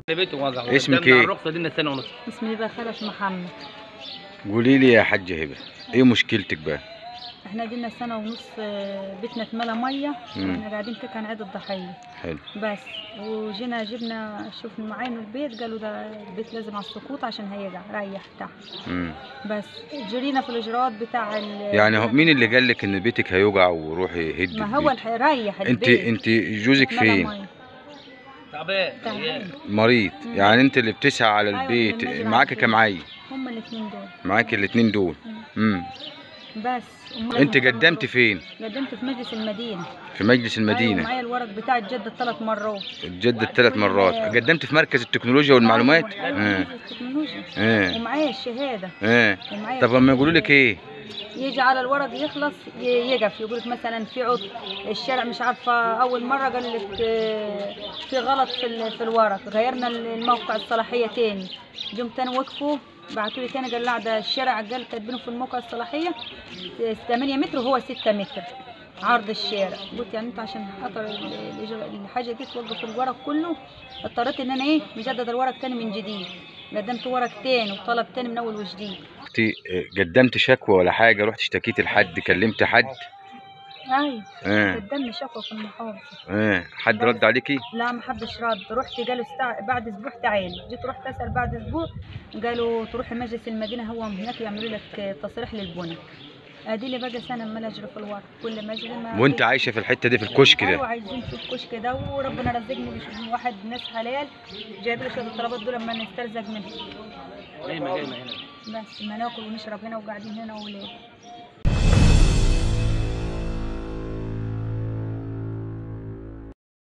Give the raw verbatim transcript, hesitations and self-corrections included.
اسمك ايه؟ الرخصه دي سنه ونص. اسمي هبه خلف محمد. قولي لي يا حاجه هبه، ايه مشكلتك بقى؟ احنا دينا سنه ونص بيتنا اتملى ميه واحنا قاعدين كده كان عيد الضحيه. حلو. بس وجينا جبنا شوفنا معاينوا البيت، قالوا ده البيت لازم على السقوط عشان هيقع ريح تحت. امم بس جرينا في الاجراءات بتاع يعني هو مين اللي قال لك ان بيتك هيوجع وروحي هدي؟ ما هو ريح انت البيت. انت جوزك فين؟ تعبان مريض. مم. يعني انت اللي بتسعى على أيوة، البيت. اللي معاك البيت. كام عيل؟ هما الاثنين دول. معاك الاثنين دول. امم بس انت قدمت فين؟ قدمت في مجلس المدينه. في مجلس أيوة، المدينه. معايا الورق بتاع الجد ثلاث مرات. اتجدد ثلاث مرات. قدمت في مركز التكنولوجيا والمعلومات؟ أيوة، اه مركز التكنولوجيا. اه ومعايا الشهاده. اه ومعايا طب لما يقولوا لك ايه؟ يجي على الورق يخلص ي- يقف يقول لك مثلا في عطل الشارع مش عارفه. اول مره قال لك آه، في غلط في ال- في الورق، غيرنا الموقع الصلاحيه تاني. جم تاني وقفوا بعتوا لي تاني قال لا ده الشارع قال كاتبينه في الموقع الصلاحيه ثمانية متر وهو ستة متر عرض الشارع. قلت يعني انت عشان خاطر ال- الإجراء- الحاجه دي توقف الورق كله، اضطريت ان انا ايه مجدد الورق تاني من جديد. قدمت ورق تاني وطلب تاني من اول وجديد. انت قدمت شكوى ولا حاجه؟ رحت اشتكيت لحد؟ كلمت حد؟ ايوه اه قدمني شكوى في المحافظه. اه حد رد عليكي؟ لا ما حدش رد. رحت قالوا استع... بعد اسبوع تعالي. جيت رحت اسال بعد اسبوع قالوا تروحي مجلس المدينه هو هناك يعملوا لك تصريح للبنى. ادي لي بقى سنه عماله اجري في الورق كل ما اجري ما وانت عايشه في الحته دي في الكشك ايوه ده؟ عايزين في الكشك ده وربنا رزقني بش- واحد ناس حلال جايب لي شويه الطلبات دول لما نسترزق منهم. جايمه جايمه هنا. بس ما ناكل ونشرب هنا وقاعدين هنا وولاد.